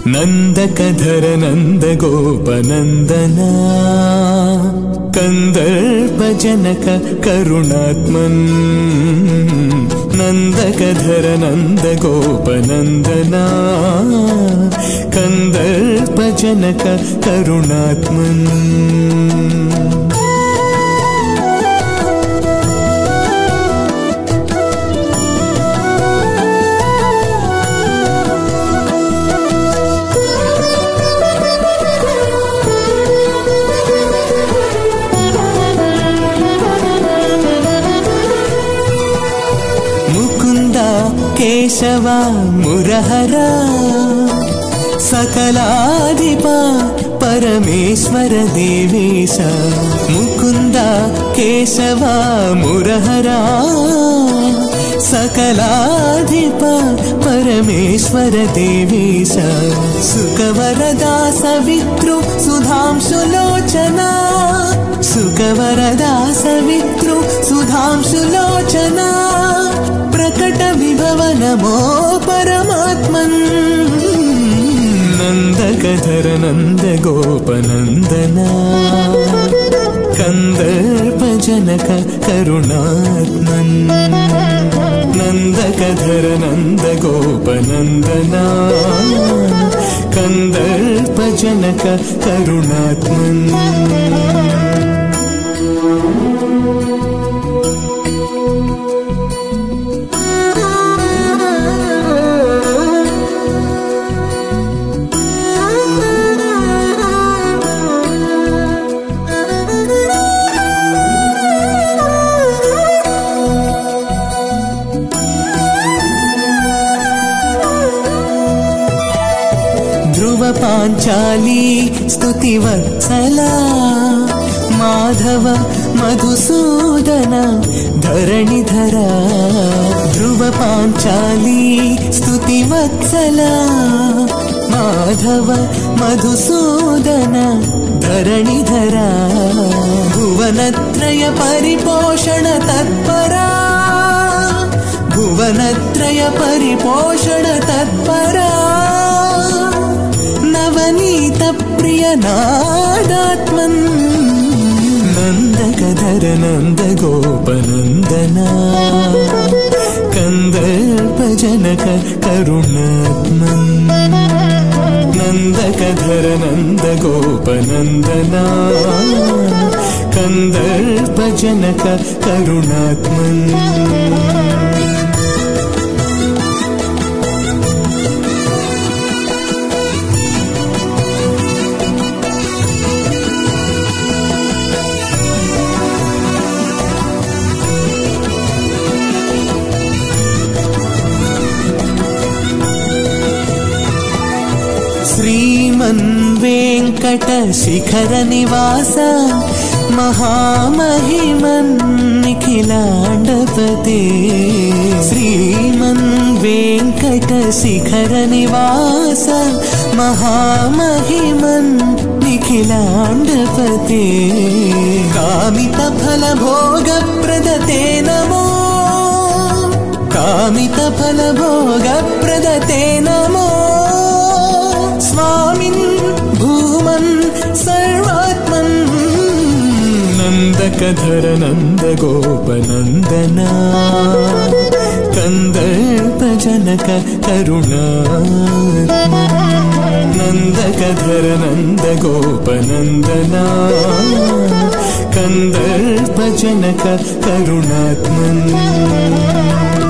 नन्दकधर नन्दगोपनन्दना कन्दर्पजनक करुणात्मन् नन्दकधर नन्दगोपनन्दना कन्दर्पजनक करुणात्मन् केशवा मुरहरा सकलाधिपा परमेश्वर देवेश मुकुंदा केशवा मुरहरा सकलाधिपा परमेश्वर देवेश सुखवरदा सवितृ सुधांशुलोचना सुखवरदा सवितृ सुधांशुलोचना प्रकट विभव नमो परमात्मन् नन्दकधर नन्दगोपनन्दना कन्दर्पजनक करुणात्मन् नन्दकधर नन्दगोपनन्दना कन्दर्पजनक करुणात्मन् पांचाली स्तुतिवत्सला माधव मधुसूदन धरणिधरा ध्रुव पांचाली स्तुतिवत्सला माधव मधुसूदन धरणिधरा भुवनत्रय परिपोषण तत्परा भुवनत्रय परिपोषण तत्परा नवनीत प्रिय नादात्मन् नन्दकधर नन्दगोपनन्दना कन्दर्पजनक करुणात्मन् नन्दकधर नन्दगोपनन्दना कन्दर्पजनक करुणात्मन् श्रीमन् वेंकटशिखर निवास महामहिमन् निखिलाण्डपते श्रीमन् वेंकटशिखर निवास महामहिमन् निखिलाण्डपते कामितफल भोगप्रदते नमो कामितफल भोगप्रदते नमो स्वामिन् भूमन् सर्वात्मन् नन्दकधर नन्दगोपनन्दना कन्दर्पजनक करुणात्मन् नन्दकधर नन्दगोपनन्दना कन्दर्पजनक करुणात्मन्